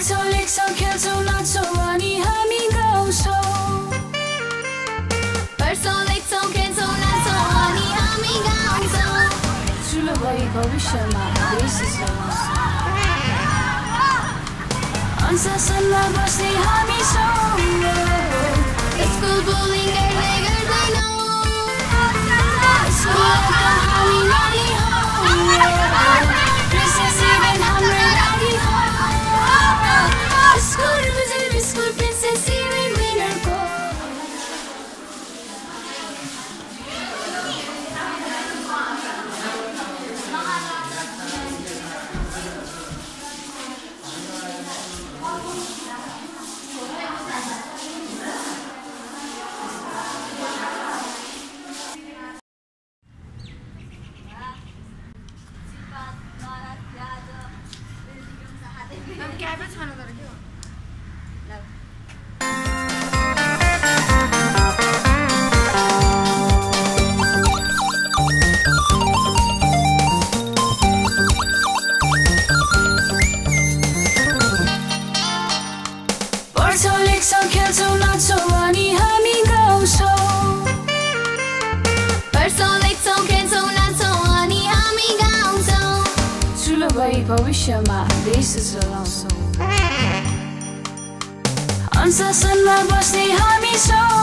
पढ्छौँ लेख्छौँ खेल्छौँ नाच्छौँ अनि हामी गाउँछौँ पढ्छौँ लेख्छौँ खेल्छौँ नाच्छौँ अनि हामी गाउँछौँ ठुलो भई भविष्यमा देश चलाउँछौँ अनुशासनमा बस्ने हामी छौँ स्कुल बुलिङ गर्दै गर्दैनौँ स्कुलका हामी नानी हौ Princess even हाम्रो लागि हो स्कुल बुझेर स्कुल प्रिन्सेस even विनरको पढ्छौँ लेख्छौँ खेल्छौँ नाच्छौँ अनि हामी गाउँछौँ पढ्छौँ लेख्छौँ खेल्छौँ नाच्छौँ अनि हामी गाउँछौँ ठुलो भई भविष्यमा देश चलाउँछौँ अनुशासनमा बस्ने हामी छौँ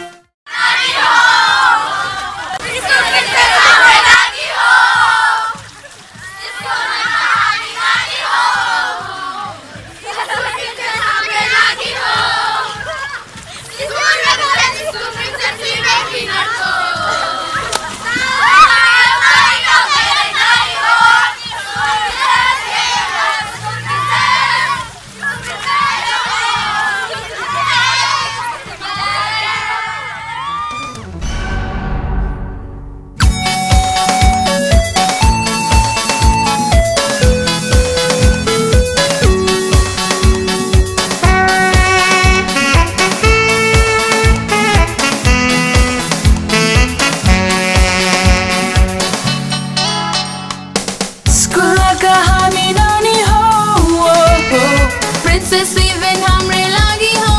Princess even हाम्रो लागि हो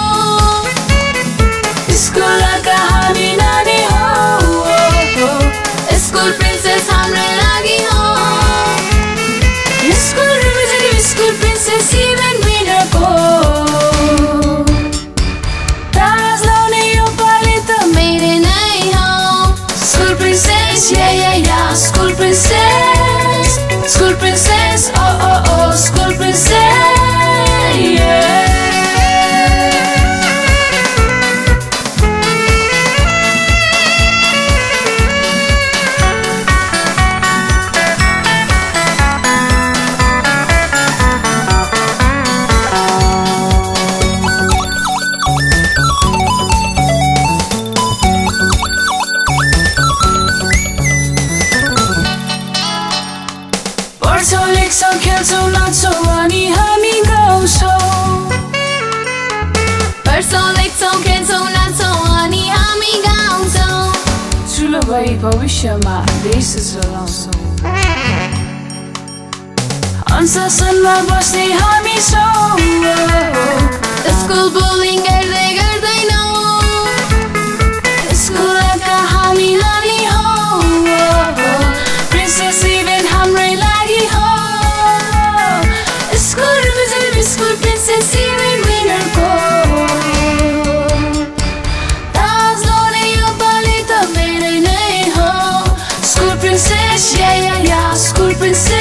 स्कुलका हामी नानी हो स्कुल प्रिन्सेस हाम्रो लागि हो school representative school princess even विनरको ताज लाउने यो पालि त मेरै नै हो स्कुल प्रिन्सेस या स्कुल प्रिन्सेस ओ स्कुल प्रिन्सेस पढ्छौँ लेख्छौँ खेल्छौँ नाच्छौँ अनि हामी गाउँछौँ पढ्छौँ लेख्छौँ खेल्छौँ नाच्छौँ अनि हामी गाउँछौँ ठुलो भई भविष्यमा देश चलाउँछौँ अनुशासनमा बस्ने हामी छौँ स्कुल बुलिङ गर्दै गर्दैनौँ स्कुलका हामी नानी हौ प्रिन्सेस इभेन हाम्रै लागि हो school representative school princess even विनरको ताज लाउने यो पालि त मेरै नै हो स्कुल प्रिन्सेस या स्कुल प्रिन्सेस